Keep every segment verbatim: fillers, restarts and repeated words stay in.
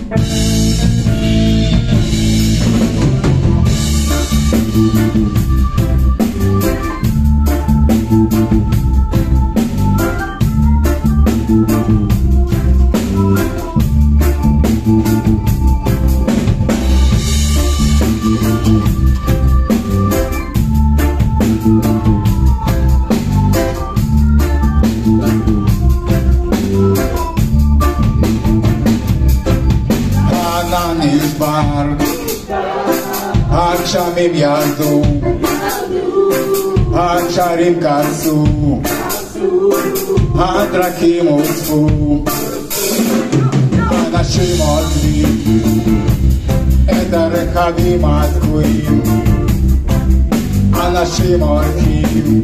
הגשמים ירדו, הגשרים קרסו, הדרכים הוצפו, אנשים עוזבים את הרכבים התקועים, אנשים הולכים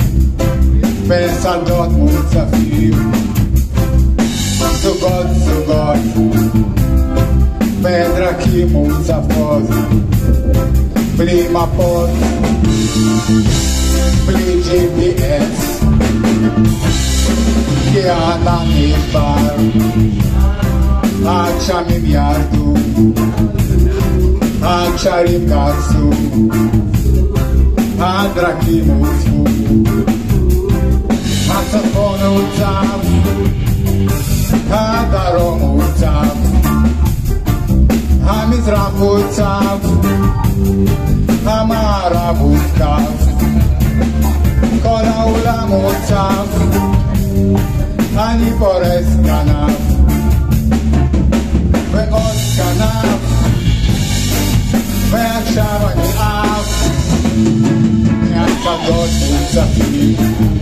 בשדות מוצפים, זוגות זוגות בדרכים מוצפות, בלי מפות, בלי ג'י פי אס, כי הענן נשבר, הגשמים ירדו, הגשרים קרסו, הדרכים הוצפו, הצפון הוצף, הדרום הוצף, המזרח הוצף, המערב הותקף, כל העולם הוצף, אני פורס כנף ועוד כנף, ועכשיו אני עף מהשדות מוצפים,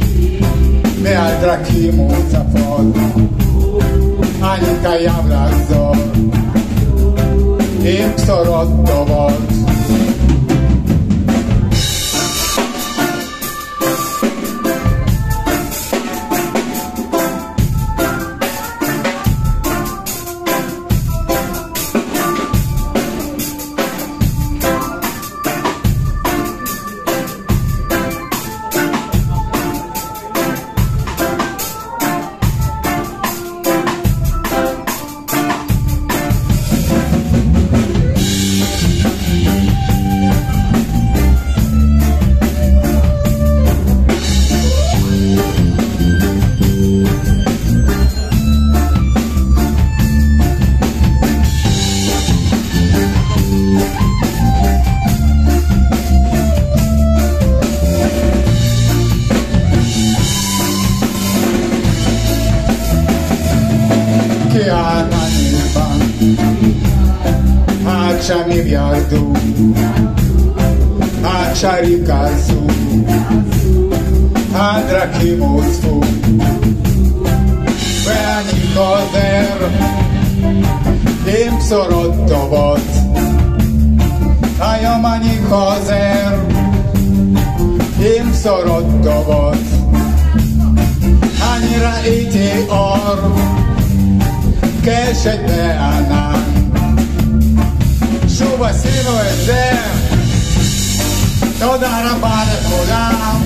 מהדרכים מוצפות, אני חייב לחזור עם בשורות טובות. הגשמים ירדו, הגשרים קרסו, הדרכים הוצפו, ואני חוזר עם בשורות טובות. היום אני חוזר עם בשורות טובות. אני ראיתי אור קשת בענן, שוב עשינו את זה, תודה רבה לכולם.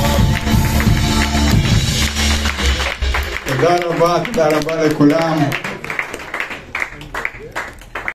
תודה רבה, תודה רבה לכולם.